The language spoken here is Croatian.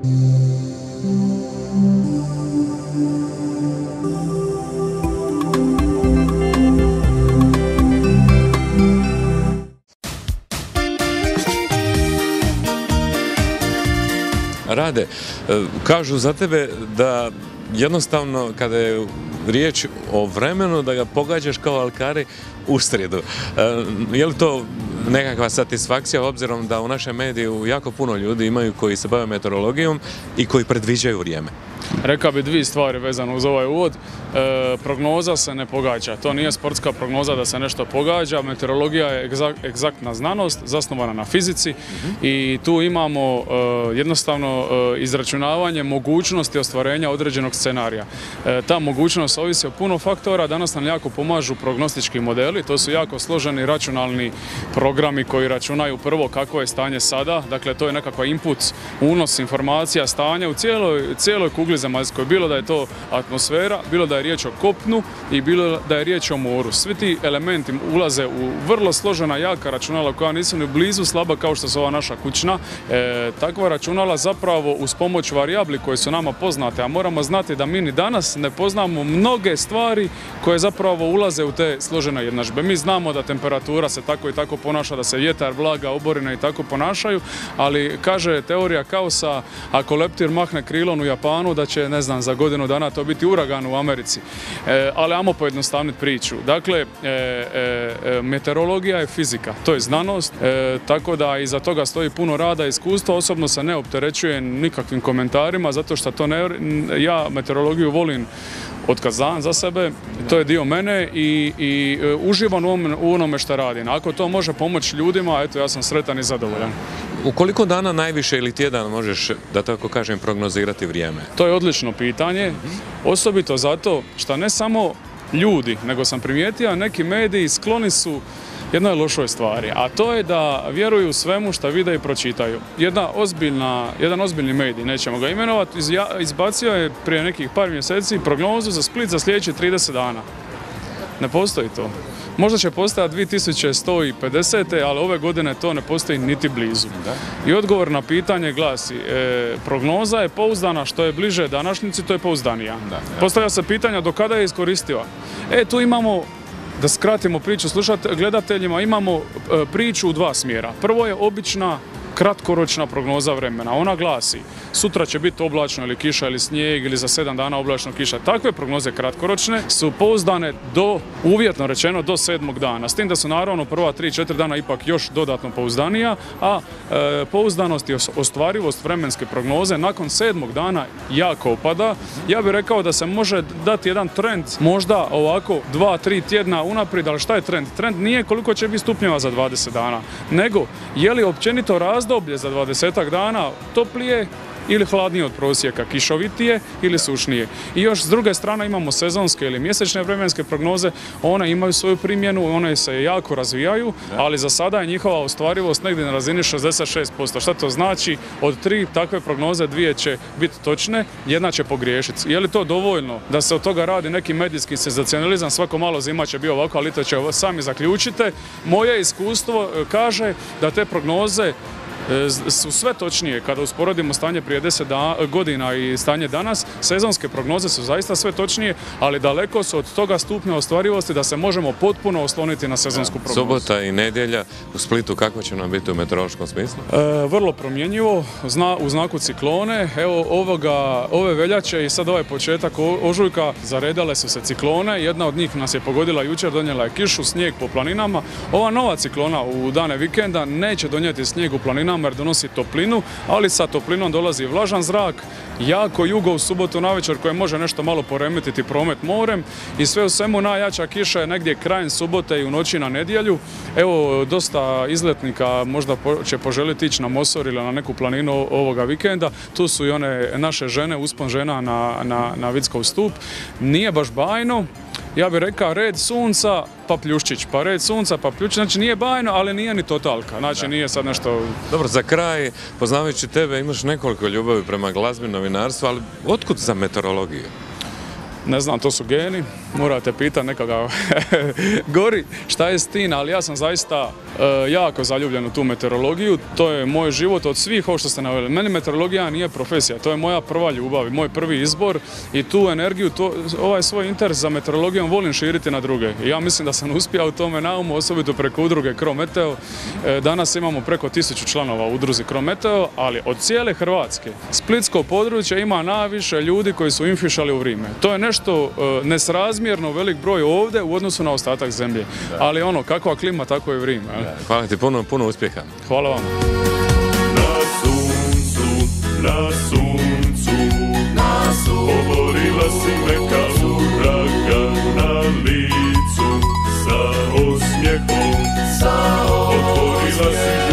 Rade, kažu za tebe da jednostavno kada je riječ o vremenu da ga pogađaš kao alkari u srijedu. Je li to nekakva satisfakcija obzirom da u našem mediju jako puno ljudi imaju koji se bave meteorologijom i koji predviđaju vrijeme? Rekao bi dvije stvari vezano uz ovaj uvod. Prognoza se ne pogađa. To nije sportska prognoza da se nešto pogađa. Meteorologija je egzaktna znanost, zasnovana na fizici i tu imamo jednostavno izračunavanje mogućnosti ostvarenja određenog scenarija. Ta mogućnost ovisi o puno faktora. Danas nam jako pomažu prognostički modeli. To su jako složeni računalni programi koji računaju prvo kakvo je stanje sada. Dakle, to je nekakva input, unos informacija, stanja u cijeloj kugli zemaljskoj. Bilo da je to atmosfera, bilo da je riječ o kopnu i bilo da je riječ o moru. Svi ti elementi ulaze u vrlo složena, jaka računala koja nisu ni blizu slaba kao što su ova naša kućna. Takva računala zapravo uz pomoć varijabli koje su nama poznate, a moramo znati da mi ni danas ne poznamo mnoge stvari koje zapravo ulaze u te složene jednadžbe. Mi znamo da temperatura se tako i tako ponaša, da se vjetar, vlaga, oborina i tako ponašaju, ali kaže teorija kaosa, ako leptir mahne krilom u Japanu, da će, ne znam, za godinu dana to biti uragan u Americi. Ali ajmo pojednostavniti priču. Dakle, meteorologija je fizika, to je znanost, tako da iza toga stoji puno rada i iskustva. Osobno se ne opterećujem nikakvim komentarima, zato što ja meteorologiju volim otkad znam za sebe, to je dio mene i uživam u onome što radim. Ako to može pomoći ljudima, eto, ja sam sretan i zadovoljan. U koliko dana najviše ili tjedan možeš, da tako kažem, prognozirati vrijeme? To je odlično pitanje, osobito zato što ne samo ljudi, nego sam primijetio neki mediji skloni su jednoj lošoj stvari, a to je da vjeruju svemu što vide i pročitaju. Jedan ozbiljni medij, nećemo ga imenovati, izbacio je prije nekih par mjeseci prognozu za Split za sljedećih 30 dana. Ne postoji to. Možda će postojati 2150. ali ove godine to ne postoji niti blizu. I odgovor na pitanje glasi, prognoza je pouzdana, što je bliže današnjici, to je pouzdanija. Postavlja se pitanja do kada je iskoristiva. Tu imamo, da skratimo priču gledateljima, imamo priču u dva smjera. Prvo je obična kratkoročna prognoza vremena. Ona glasi, sutra će biti oblačno ili kiša ili snijeg ili za 7 dana oblačno kiša. Takve prognoze kratkoročne su pouzdane uvjetno rečeno, do 7. dana. S tim da su naravno prva 3-4 dana ipak još dodatno pouzdanija, a pouzdanost i ostvarivost vremenske prognoze nakon 7. dana jako opada. Ja bih rekao da se može dati jedan trend, možda ovako 2-3 tjedna unaprijed, ali šta je trend? Trend nije koliko će biti stupnjeva za 20 dana, nego je li općenito razdoblje za 20 dana toplije ili hladnije od prosjeka, kišovitije ili sušnije. I još s druge strane imamo sezonske ili mjesečne vremenske prognoze, one imaju svoju primjenu, one se jako razvijaju, ali za sada je njihova ostvarivost negdje na razini 66%. Šta to znači? Od 3 takve prognoze 2 će biti točne, 1 će pogriješiti. Je li to dovoljno da se od toga radi neki medijski senzacionalizam, svako malo zima će biti ovako, ali to će sami zaključite. Moje iskustvo kaže da te prognoze su sve točnije. Kada usporedimo stanje prije 10 godina i stanje danas, sezonske prognoze su zaista sve točnije, ali daleko su od toga stupnja ostvarivosti da se možemo potpuno osloniti na sezonsku prognozu. Subota i nedjelja u Splitu, kako će nam biti u meteorološkom smislu? Vrlo promjenjivo, u znaku ciklone. Evo ove veljače i sad ovaj početak ožujka zaredale su se ciklone. Jedna od njih nas je pogodila jučer, donijela je kišu, snijeg po planinama. Ova nova ciklona u dane vikenda neće donijeti snijeg u planinama jer donosi toplinu, ali sa toplinom dolazi vlažan zrak, jako jugo u subotu navečer koje može nešto malo poremetiti promet morem i sve u svemu najjača kiša je negdje krajem subote i u noći na nedjelju. Evo, dosta izletnika možda će poželjeti ići na Mosor ili na neku planinu ovoga vikenda. Tu su i one naše žene, uspon žena na Vidskov stup. Nije baš bajno. Ja bih rekao red sunca pa pljuščić, pa red sunca pa pljuščić, znači nije bajno, ali nije ni totalka, znači nije sad nešto... Dobro, za kraj, poznavajući tebe, imaš nekoliko ljubavi prema glazbi, novinarstvu, ali otkud za meteorologiju? Ne znam, to su geni. morate pitati nekoga gori šta je s tim, ali ja sam zaista jako zaljubljen u tu meteorologiju. To je moj život od svih ovo što ste naveli. Meni meteorologija nije profesija, to je moja prva ljubav i moj prvi izbor i tu energiju, ovaj svoj interes za meteorologijom volim širiti na druge. I ja mislim da sam uspio u tome naumu, osobito preko udruge Crometeo. Danas imamo preko 1000 članova u udruzi Crometeo, ali od cijele Hrvatske, splitsko područje ima najviše ljudi koji su infišali u vrijeme. To je nešto nesrazmjerno velik broj ovdje u odnosu na ostatak zemlje. Ali ono, kakva klima, tako je vrijeme. Hvala ti, puno uspjeha. Hvala vam. Na suncu, oborila si me kao uragan na licu, sa osmijehom, otvorila si